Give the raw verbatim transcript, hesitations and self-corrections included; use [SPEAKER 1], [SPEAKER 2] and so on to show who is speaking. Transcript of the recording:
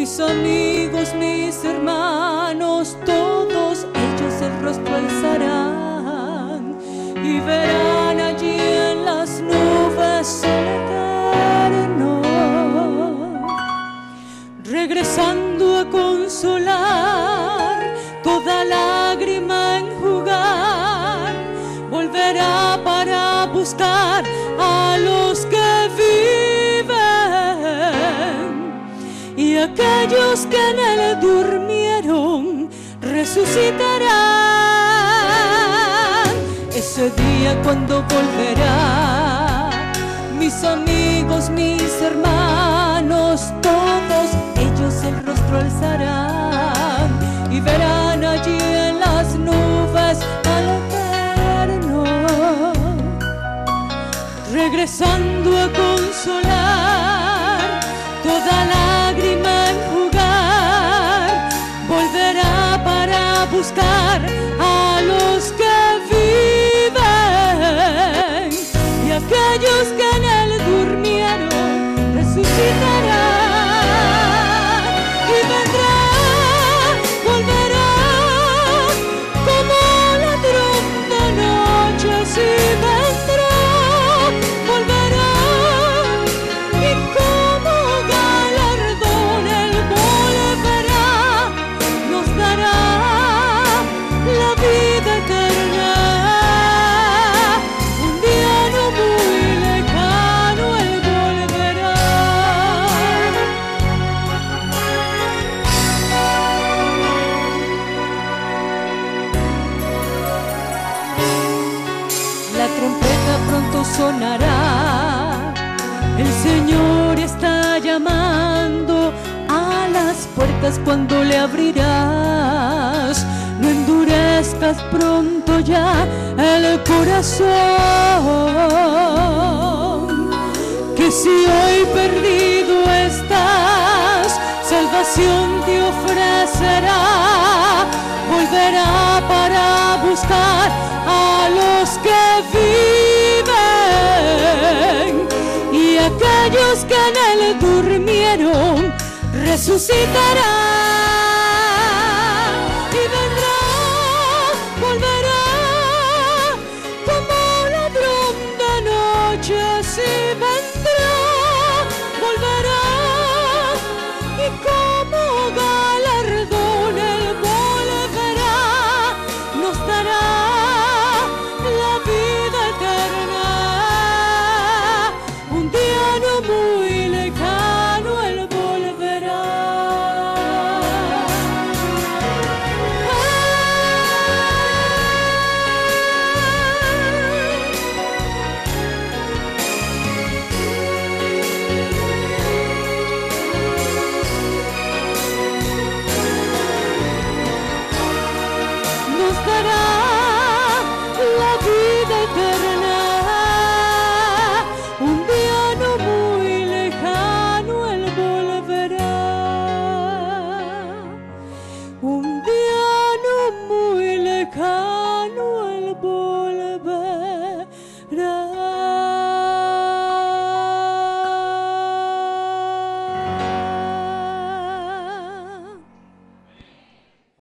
[SPEAKER 1] mis amigos, mis hermanos, todos ellos el rostro alzarán y verán allí en las nubes el Eterno, regresando a consolar, toda lágrima enjugar, volverá para buscar a los que viven, y aquellos que en él durmieron resucitarán. Ese día cuando volverá, mis amigos, mis hermanos, todos ellos el rostro alzarán y verán allí en las nubes al Eterno, regresando a consolar, toda lágrima enjugar, volverá para buscar a los que viven, y aquellos que en él durmieron resucitarán, y vendrá, volverá como ladrón de noche, sí vendrá, volverá, y como galardón él volverá, nos dará la vida eterna. Un día no muy lejano él volverá. La trompeta pronto sonará, el Señor está llamando a las puertas cuando le abrirás. No endurezcas pronto ya el corazón, que si hoy perdido estás, salvación te ofrecerá, volverá para buscar a los que viven, y aquellos que en él durmieron resucitarán.